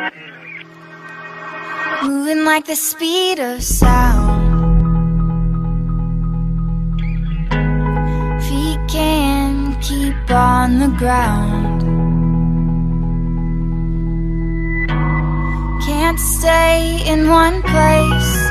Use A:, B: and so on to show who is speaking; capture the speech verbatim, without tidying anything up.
A: moving like the speed of sound. Feet can't keep on the ground. Can't stay in one place.